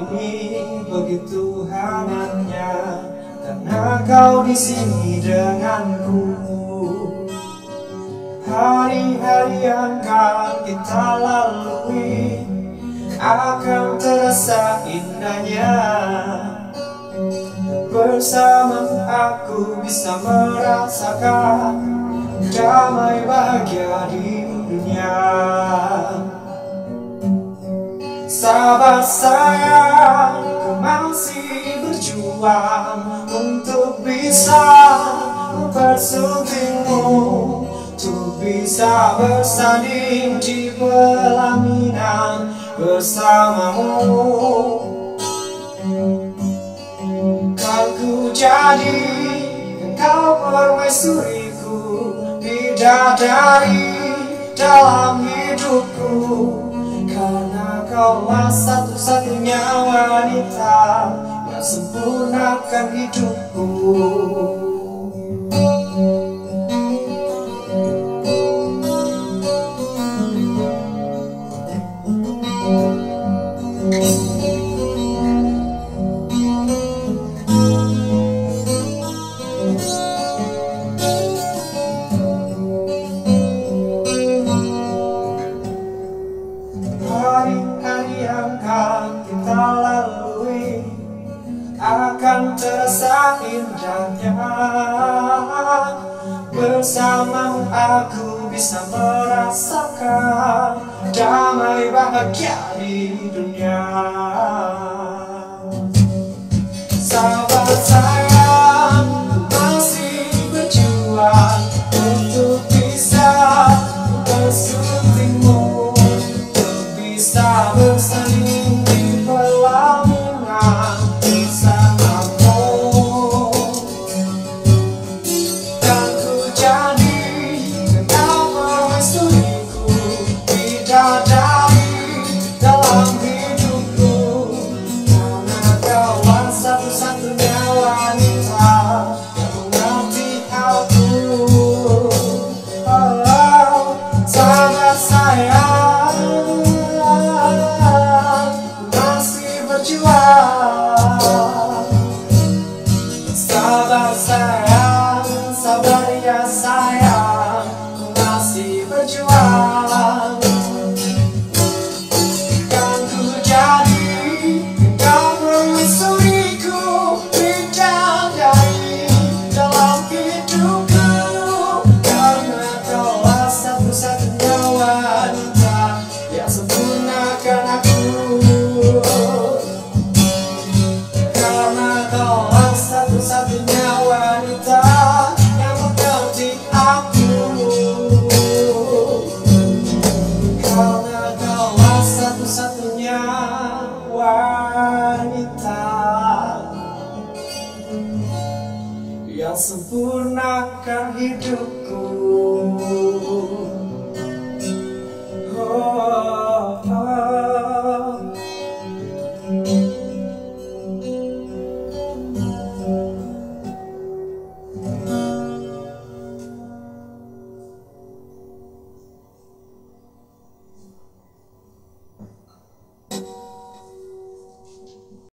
ini begitu hangatnya karena kau di sini denganku. Hari-hari yang akan kita lalui akan terasa indahnya. Bersamamu aku bisa merasakan damai bahagia di dunia. Sabar sayang, ku masih berjuang untuk bisa mempersuntingmu, untuk bisa bersanding di pelaminan bersamamu. Kan ku jadi engkau permaisuriku, bidadari dalam hidupku, karena kaulah satu-satunya wanita yang sempurnakan hidupku. Hari-hari yang akan kita lalui akan terasa indahnya. Bersamamu aku bisa merasakan damai bahagia di dunia. Sabar sayang, ku masih berjuang untuk bisa bersuntingmu, bisa bersanding di pelaminan bersamamu. Dan ku jadi engkau permaisuriku, bidadari dalam hidupku, karena kaulah satu-satunya wanita yang mengerti aku. Oh, sangat sayang, sabar sayang, sabar ya sayang, ku masih berjuang. Kan ku jadi engkau permaisuriku, bidadari dalam hidupku, karena kaulah satu-satunya wanita yang sempurnakan aku. Satu-satunya wanita yang mengerti aku, karena kaulah satu-satunya wanita yang sempurnakan hidupku. Oh, oh.